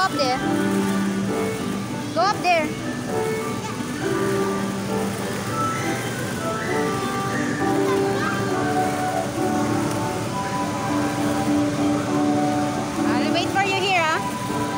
up there. Go up there. I'll wait for you here, huh?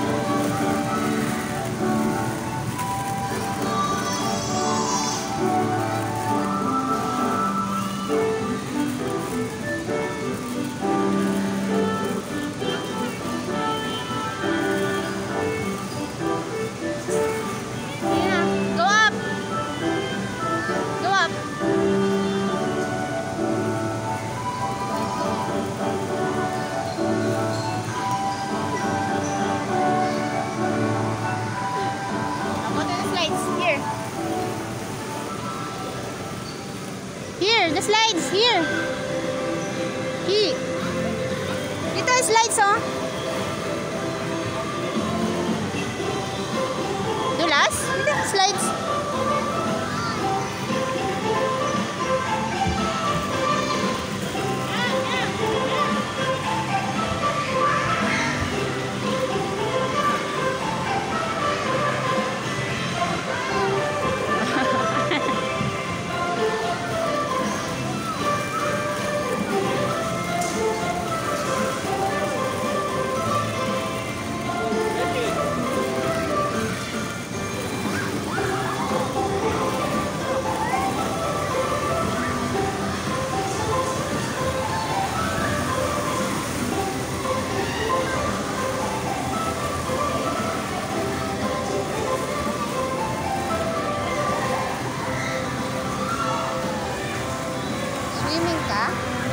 Here, the slides, here. Here. Dito ang slides, oh. Dulas? Dito ang slides. Swimming ka?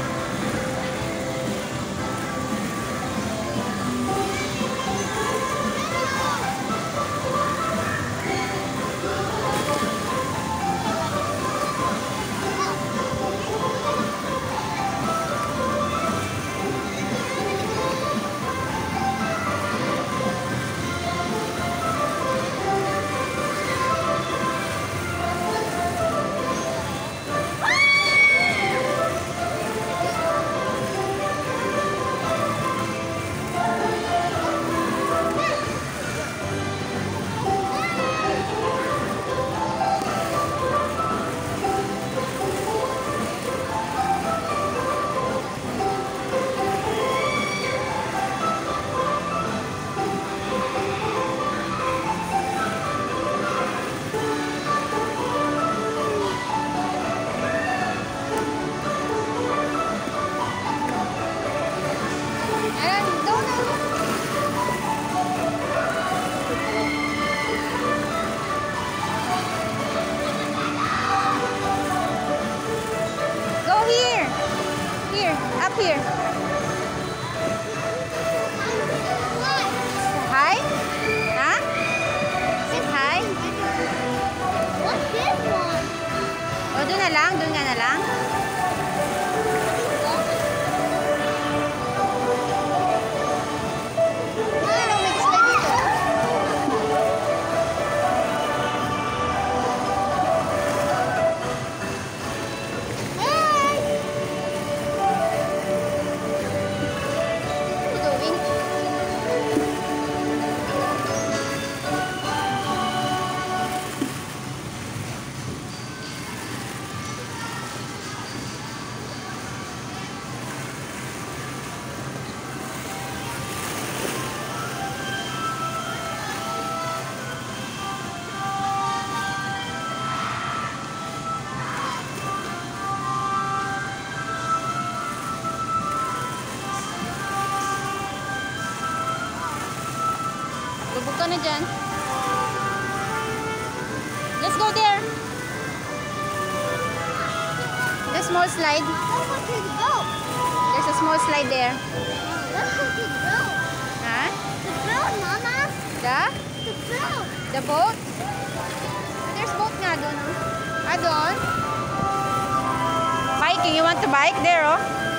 Up here. Hi? Huh? Sit hi? What's this one? O, doon na lang. Doon nga na lang. Lubog ka na dyan. Let's go there. The small slide. Let's go to the boat. There's a small slide there. Let's go to the boat. Huh? The boat, Mama. The? The boat. The boat? There's boat nga doon. Ah, doon? Biking. You want to bike there, oh?